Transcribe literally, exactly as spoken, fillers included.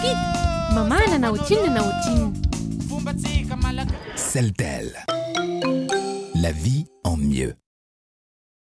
vita mamana na otsinona na otsinona. Celtel, la vie